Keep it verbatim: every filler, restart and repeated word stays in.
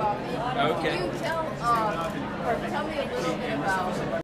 coffee. Okay. Can you tell, um, tell me a little bit about